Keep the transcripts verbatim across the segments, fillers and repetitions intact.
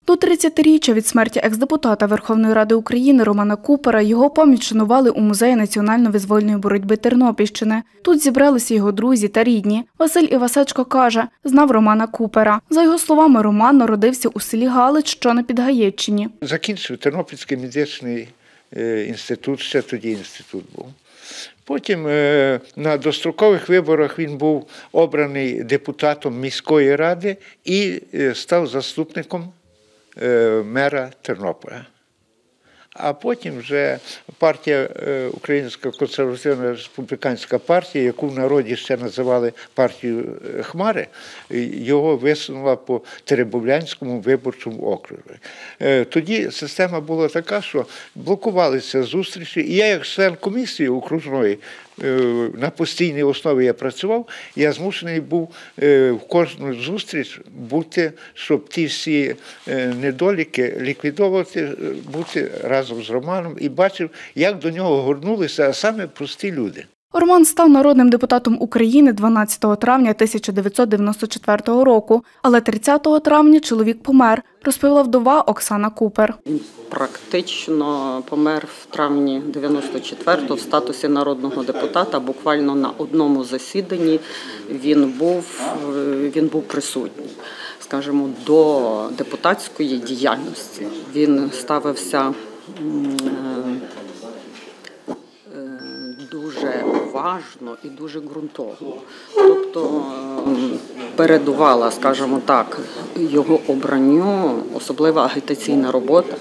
До тридцятиріччя від смерті екс-депутата Верховної Ради України Романа Купера його пам'ять вшанували у Музеї національно-визвольної боротьби Тернопільщини. Тут зібралися його друзі та рідні. Василь Івасечко каже, знав Романа Купера. За його словами, Роман народився у селі Галич, що на Підгаєччині. Закінчив Тернопільський медичний інститут, ще тоді інститут був. Потім на дострокових виборах він був обраний депутатом міської ради і став заступником мера Тернополя. А потім вже партія, Українська консервативна республіканська партія, яку в народі ще називали партією Хмари, його висунула по Теребовлянському виборчому окрузі. Тоді система була така, що блокувалися зустрічі, і я як член комісії окружної, на постійній основі я працював, я змушений був в кожну зустріч бути, щоб ті всі недоліки ліквідовувати, бути разом з Романом, і бачив, як до нього горнулися саме прості люди. Роман став народним депутатом України дванадцятого травня тисяча дев'ятсот дев'яносто четвертого року, але тридцятого травня чоловік помер, розповіла вдова Оксана Купер. Він практично помер в травні дев'яносто четвертого в статусі народного депутата. Буквально на одному засіданні він був, він був присутній, скажімо, до депутатської діяльності. Він ставився дуже уважно і дуже ґрунтовно. Тобто передувала, скажімо так, його обранню особлива агітаційна робота,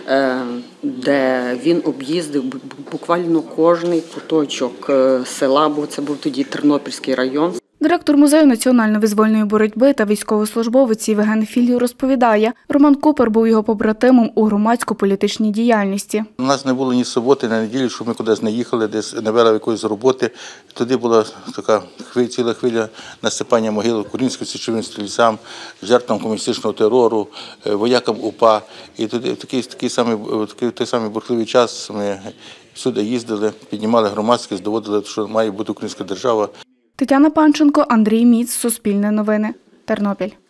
де він об'їздив буквально кожний куточок села, бо це був тоді Тернопільський район. Директор Музею національно-визвольної боротьби та військовослужбовець Євген Філій розповідає, Роман Купер був його побратимом у громадсько-політичній діяльності. У нас не було ні суботи, ні неділі, щоб ми кудись не їхали, десь не вели якоїсь роботи. Тоді була така хвиля, ціла хвиля насипання могил українським січовим стрільцям, жертвам комуністичного терору, воякам УПА. І тоді такий, такий самий, такий, той самий бурхливий час ми всюди їздили, піднімали громадськість, доводили, що має бути українська держава. Тетяна Панченко, Андрій Міц, Суспільне новини, Тернопіль.